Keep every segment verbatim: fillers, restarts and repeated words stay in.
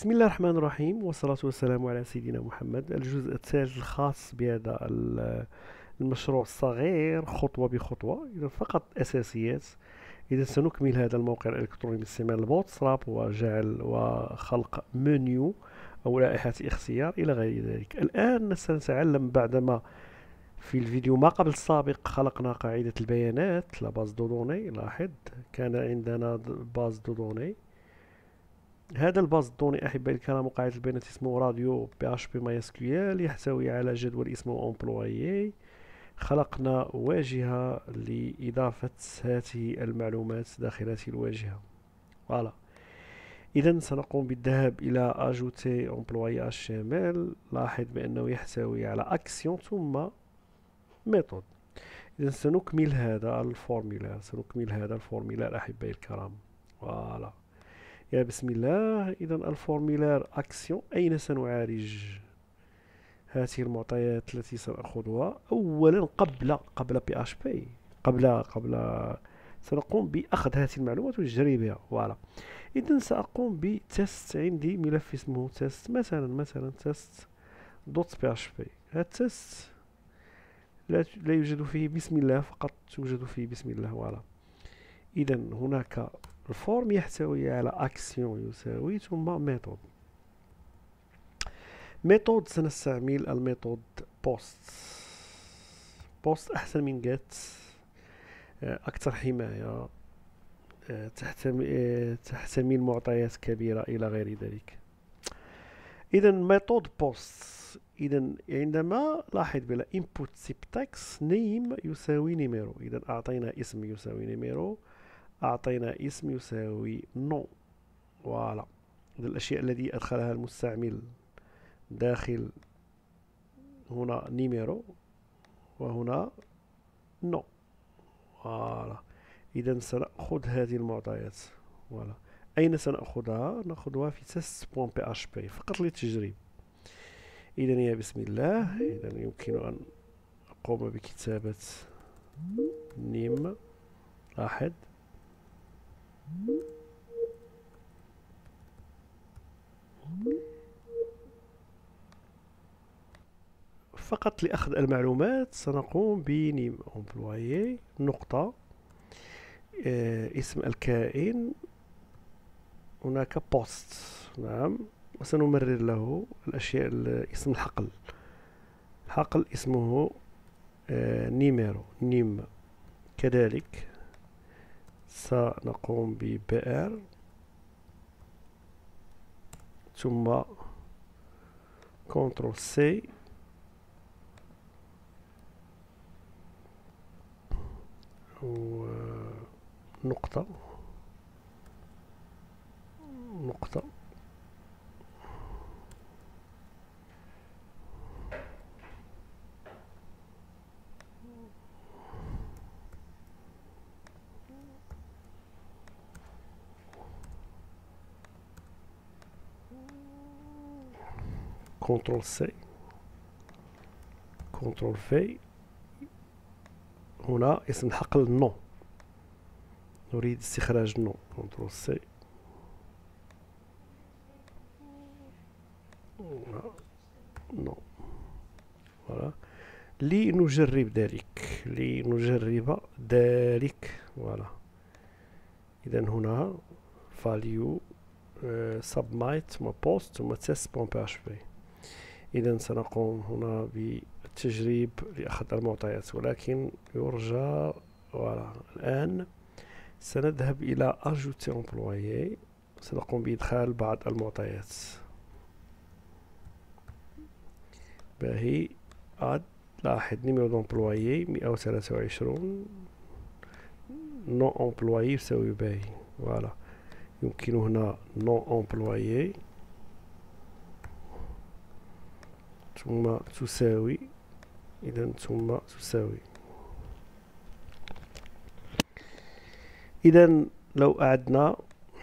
بسم الله الرحمن الرحيم، والصلاة والسلام على سيدنا محمد. الجزء الثالث الخاص بهذا ال- المشروع الصغير خطوة بخطوة. إذا فقط أساسيات. إذا سنكمل هذا الموقع الإلكتروني باستعمال البوتستراب وجعل وخلق منيو أو لائحة اختيار إلى غير ذلك. الآن سنتعلم بعدما في الفيديو ما قبل السابق خلقنا قاعدة البيانات لا باز دو دوني. لاحظ كان عندنا باز دو دوني. هذا الباز الدوني أحبائي الكرام قاعدة البيانات اسمه راديو بي اش بي ماي اس كيو ال، يحتوي على جدول اسمه امبلويي. خلقنا واجهة لإضافة هذه المعلومات داخل هذه الواجهة. فوالا. إذا سنقوم بالذهاب إلى أجوتي امبلويي اش تي ام ال. لاحظ بأنه يحتوي على أكسيون ثم ميثود. إذا سنكمل هذا الفورمولار سنكمل هذا الفورمولار أحبائي الكرام. فوالا. يا بسم الله. إذا الفورمولار أكسيون، أين سنعالج هذه المعطيات التي سنأخذها؟ أولا قبل قبل بي اش بي قبل قبل سنقوم بأخذ هذه المعلومات وتجريبها. فوالا. إذا سأقوم بتست. عندي ملف اسمه تست، مثلا مثلا تست دوت بي اش بي. هذا التست لا, لا يوجد فيه بسم الله، فقط توجد فيه بسم الله. فوالا. إذا هناك الفورم يحتوي على أكسيون يساوي ثم ميثود. ميثود سنستعمل الميثود بوست. بوست أحسن من جيت، أكثر حماية، تحتمل معطيات كبيرة إلى غير ذلك. إذا ميثود بوست. إذا عندما لاحظ بلا input syntax name يساوي نيميرو. إذا أعطينا اسم يساوي نيميرو، أعطينا اسم يساوي نو. فوالا. الأشياء التي أدخلها المستعمل داخل هنا نيميرو وهنا نو. فوالا. إذا سنأخذ هذه المعطيات. فوالا. أين سنأخذها؟ نأخذها في test.php فقط للتجريب. إذا يا بسم الله. إذا يمكن أن أقوم بكتابة نيم. لاحظ فقط لأخذ المعلومات سنقوم بنيم امبلويي نقطة آه اسم الكائن. هناك بوست. نعم. وسنمرر له الأشياء. اسم الحقل الحقل اسمه آه نيميرو نيم. كذلك سنقوم ببئر ثم كنترول سي ونقطة نقطة كنترول سي كنترول في. هنا اسم الحقل نو، نريد استخراج نو. كنترول سي نو. فوالا. لنجرب ذلك لنجرب ذلك. فوالا. إذا هنا value submit ثم post ثم test.php. إذا سنقوم هنا بالتجريب لأخذ المعطيات، ولكن يرجى. فوالا. الآن سنذهب إلى أجوتي امبلويي. سنقوم بإدخال بعض المعطيات. باهي. اد. لاحظ نيميرو دومبلويي مئة وثلاثة وعشرين. نو امبلويي يساوي باهي. فوالا. يمكن هنا نو امبلويي ثم تساوي. إذا ثم تساوي. إذا لو أعدنا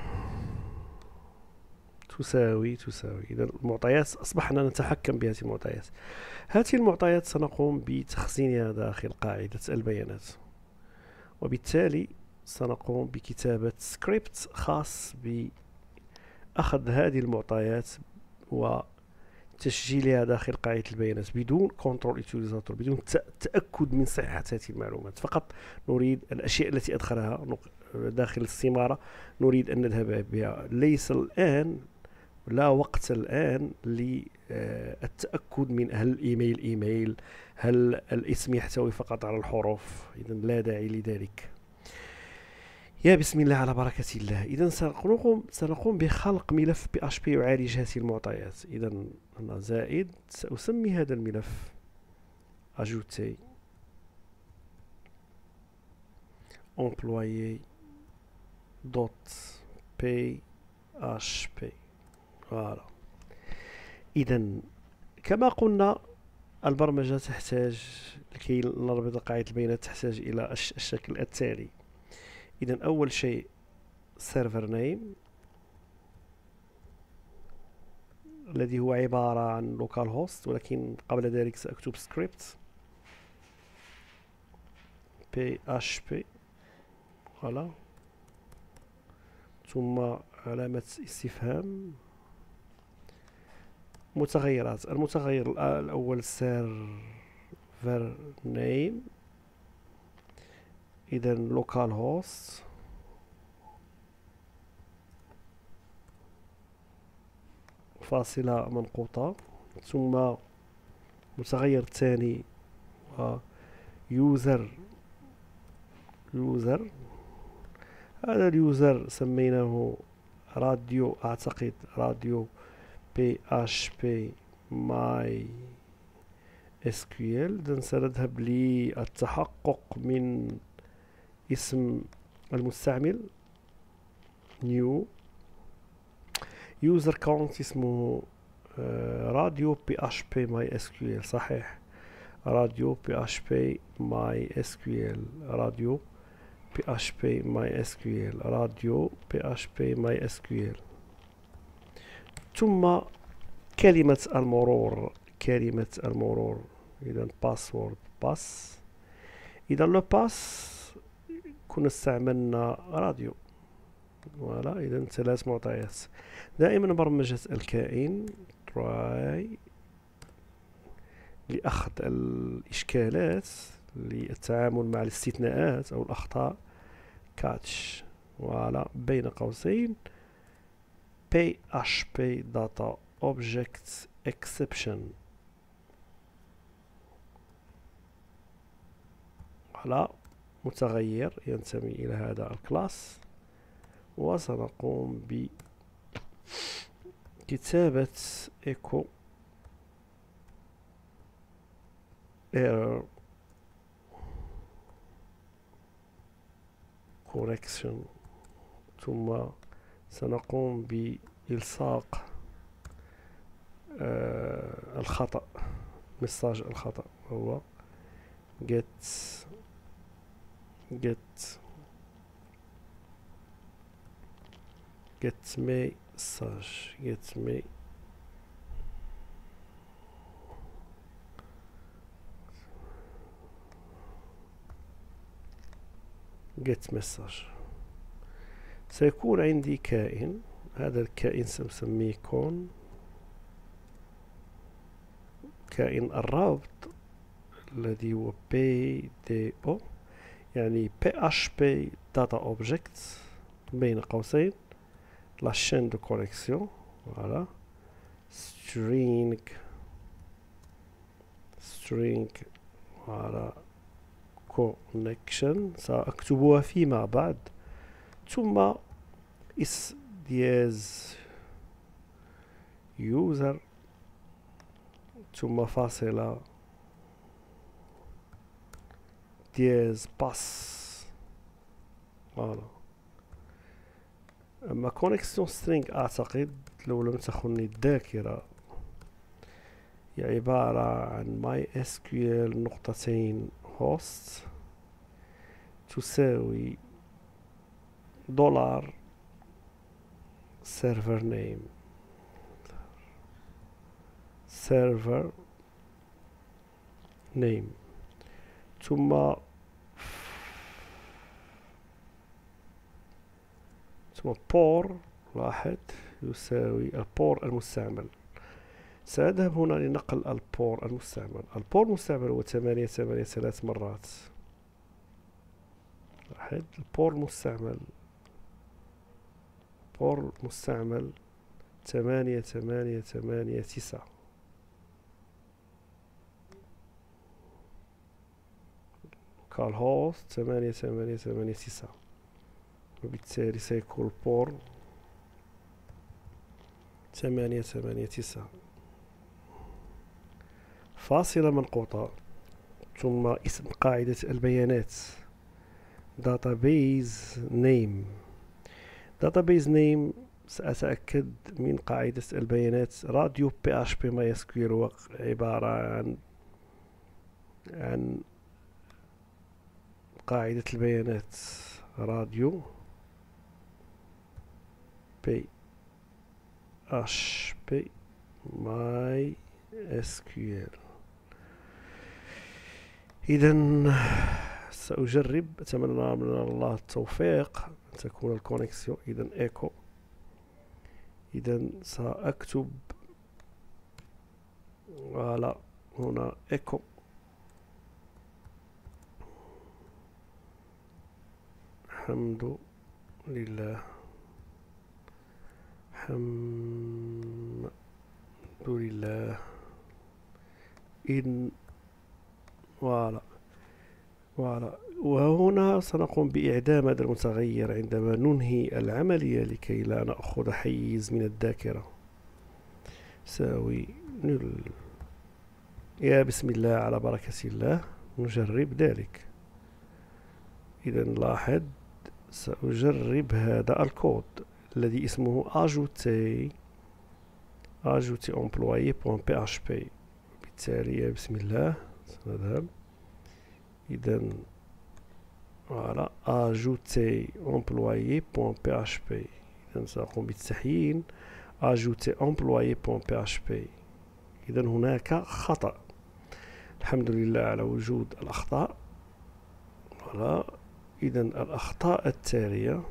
تساوي تساوي. إذا المعطيات أصبحنا نتحكم بهذه المعطيات. هذه المعطيات سنقوم بتخزينها داخل قاعدة البيانات، وبالتالي سنقوم بكتابة سكريبت خاص أخذ هذه المعطيات وتسجيلها داخل قاعدة البيانات بدون كنترول يوتيليزاتور، بدون تأكد من صحة هذه المعلومات. فقط نريد الأشياء التي أدخلها داخل الاستمارة نريد أن نذهب بها. ليس الآن، لا وقت الآن للتأكد من هل الإيميل إيميل، هل الاسم يحتوي فقط على الحروف. إذا لا داعي لذلك. يا بسم الله على بركة الله. إذا سنقوم سنقوم بخلق ملف بي إتش بي يعالج هذه المعطيات. إذا أنا زائد سأسمي هذا الملف ajouter employé dot بي إتش بي. فوالا. إذا كما قلنا البرمجة تحتاج، لكي نربط قاعدة البيانات تحتاج إلى الشكل التالي. إذا أول شيء server name الذي هو عبارة عن local host، ولكن قبل ذلك سأكتب script بي إتش بي. فوالا. ثم علامة استفهام. متغيرات. المتغير الأول server name، إذا local host فاصلة منقوطة، ثم متغير الثاني user user هذا اليوزر سميناه راديو، أعتقد راديو بي إتش بي ماي إس كيو إل. إذن سنذهب للتحقق من اسم المستعمل new user count اسمه راديو بي إتش بي ماي إس كيو إل. صحيح، راديو بي إتش بي ماي إس كيو إل، راديو بي إتش بي ماي إس كيو إل، راديو بي إتش بي ماي إس كيو إل. ثم كلمة المرور، كلمة المرور إذا باسورد باس. إذا لو باس كنا استعملنا راديو. فوالا. إذا ثلاث معطيات. دائما برمجة الكائن try لأخذ الإشكالات، للتعامل مع الاستثناءات أو الأخطاء catch. فوالا. بين قوسين بي إتش بي data object exception. فوالا. متغير ينتمي إلى هذا الكلاس، وسنقوم بكتابة echo error correction، ثم سنقوم بإلصاق آه الخطأ، مساج الخطأ هو get get get message get me get message. سيكون عندي كائن، هذا الكائن سنسميه كون، كائن الرابط الذي هو بي دي او، يعني بي إتش بي data object بين قوسين la chaîne de connexion. voilà. string string voilà connection سأكتبها فيما بعد. ثم اس دياز user، ثم فاصلة دياز باس. فوالا. أما كونكسيون سترينج أعتقد لو لم تخني الذاكرة هي عبارة عن ماي اس كيو إل نقطتين host تساوي دولار server name server name ثم ثم بور واحد يساوي البور المستعمل. سأذهب هنا لنقل البور المستعمل. البور المستعمل هو ثمانية ثمانية ثلاث مرات. واحد. البور المستعمل بور مستعمل ثمانية ثمانية ثمانية تسعة. كال هوست ثمانية ثمانية ثمانية تسعة، وبالتالي سيكون البور ثمانية ثمانية تسعة فاصلة منقوطة ثم اسم قاعدة البيانات database name. database name سأتأكد من قاعدة البيانات راديو بي اش بي ماي اس كيو ال، هو عبارة عن عن قاعدة البيانات راديو بي اش بي ماي اس كيو ال. إذن سأجرب، أتمنى من الله التوفيق أن تكون الكونيكسيون. إذن إيكو، إذن سأكتب على هنا إيكو الحمد لله، الحمد لله. إن فوالا فوالا وهنا سنقوم بإعدام هذا المتغير عندما ننهي العملية لكي لا نأخذ حيز من الذاكرة. ساوي نل يا بسم الله على بركة الله، نجرب ذلك. إذا لاحظ سأجرب هذا الكود الذي اسمه ajouter ajouter employé.php. بالتالي يا بسم الله سنذهب. إذا voilà ajouter employé.php. إذا سأقوم بالتحيين ajouter employé.php. إذا هناك خطأ. الحمد لله على وجود الأخطاء. voilà. إذا الأخطاء التالية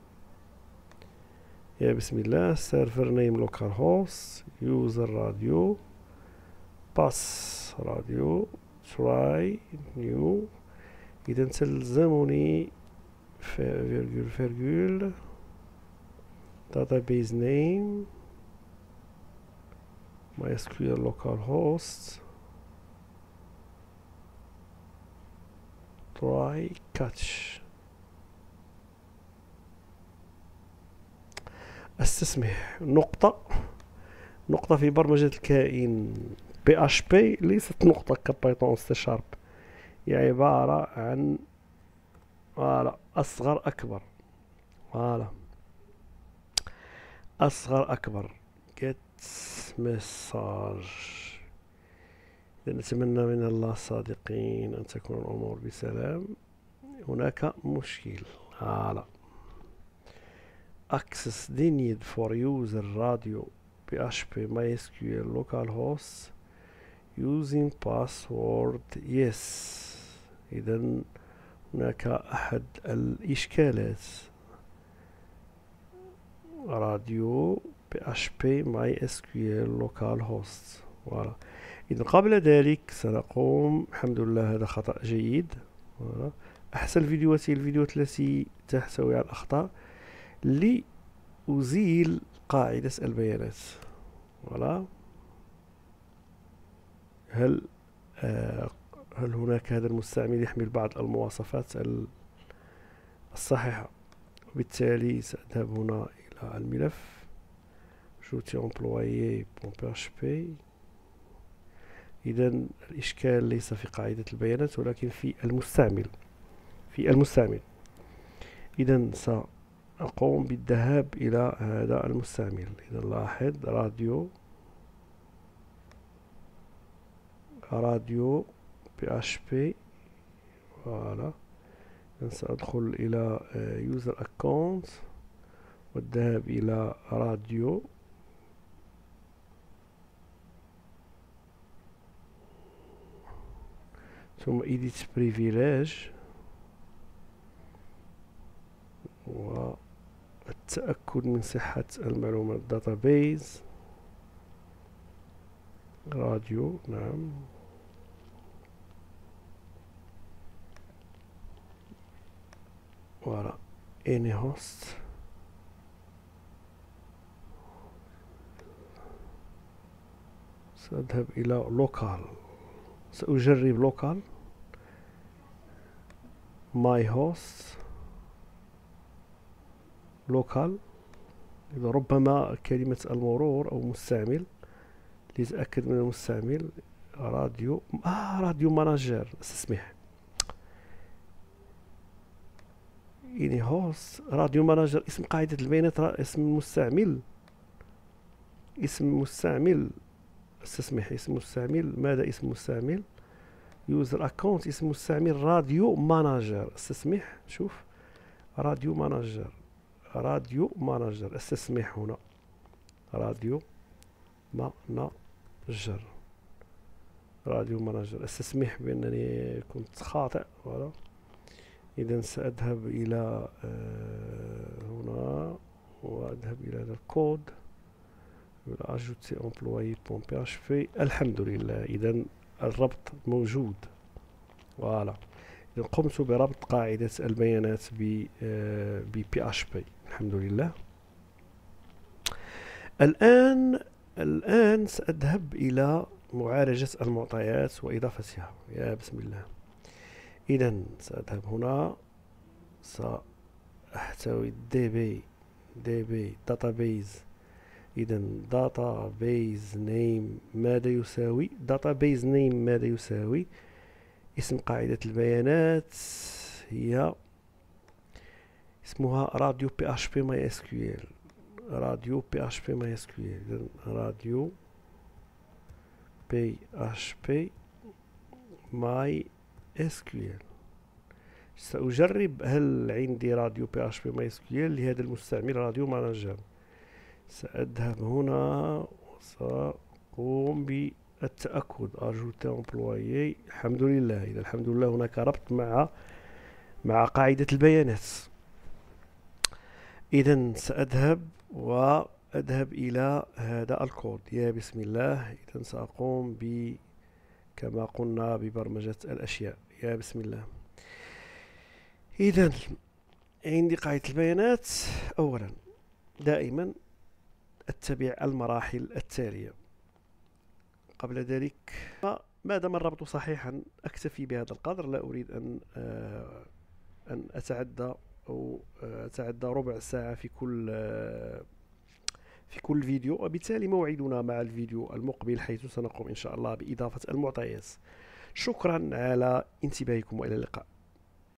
يا بسم الله server name localhost user radio pass radio try new. إذا تلزمني فيرجول فيرجول database name MySQL localhost try catch. استسمح نقطة نقطة في برمجة الكائن بي اش بي ليست نقطة كبايثون سي شارب، هي عبارة عن فوالا أصغر أكبر. فوالا أصغر أكبر get message. نتمنى من الله الصادقين أن تكون الأمور بسلام. هناك مشكل. فوالا access the need for user radio php mysql localhost using password yes. إذن هناك أحد الإشكالات راديو php mysql localhost. voilà. إذن قبل ذلك سنقوم، الحمد لله هذا خطأ جيد. voilà. أحسن الفيديوهات هي الفيديوهات التي تحتوي على الأخطاء لأزيل قاعدة البيانات. voilà. هل آه هل هناك هذا المستعمل يحمل بعض المواصفات الصحيحة؟ وبالتالي سأذهب هنا إلى الملف ajouter employé.php. إذن الإشكال ليس في قاعدة البيانات ولكن في المستعمل في المستعمل. إذن سأقوم بالذهاب إلى هذا المستعمل. إذن لاحظ راديو راديو php. فوالا. سأدخل إلى user account والذهاب إلى راديو ثم edit privilege التأكد من صحة المعلومات database راديو. نعم. فوالا any host. سأذهب إلى local. سأجرب local my host local. إذا ربما كلمة المرور أو مستعمل ليتأكد من المستعمل. راديو آه راديو مانجر. استسمح إني هوست راديو مانجر اسم قاعدة البيانات. اسم المستعمل اسم المستعمل استسمح اسم المستعمل. ماذا اسم المستعمل؟ يوزر اكونت. اسم المستعمل راديو مانجر. استسمح شوف راديو مانجر راديو مانجر. استسمح هنا راديو مانجر راديو مانجر. استسمح بأنني كنت خاطئ. فوالا إذا سأذهب إلى هنا وأذهب إلى هذا الكود ajouter employé.php. الحمد لله. إذا الربط موجود. فوالا إذا قمت بربط قاعدة البيانات ب بي إتش بي. الحمد لله. الآن الآن سأذهب إلى معالجة المعطيات وإضافتها. يا بسم الله. إذا سأذهب هنا سأحتوي دي بي database. إذا database name ماذا يساوي database name ماذا يساوي اسم قاعدة البيانات هي اسمها راديو بي اش بي ماي اس كيو ال. راديو بي اش بي ماي اس كيو ال. إذا راديو بي اش بي ماي اس كيو ال. سأجرب هل عندي راديو بي اش بي ماي اس كيو ال لهذا المستعمل راديو مانجر. سأذهب هنا وسأقوم بالتأكد ajouter employé. الحمد لله. إذا الحمد لله هناك ربط مع مع قاعدة البيانات. إذا سأذهب وأذهب إلى هذا الكود. يا بسم الله. إذا سأقوم ب كما قلنا ببرمجة الأشياء. يا بسم الله. إذا عندي قاعدة البيانات. أولا دائما أتبع المراحل التالية. قبل ذلك ما دام الربط صحيحا أكتفي بهذا القدر. لا أريد أن أن أتعدى أو أتعدى ربع ساعة في كل في كل فيديو. وبالتالي موعدنا مع الفيديو المقبل حيث سنقوم إن شاء الله بإضافة المعطيات. شكرا على انتباهكم وإلى اللقاء.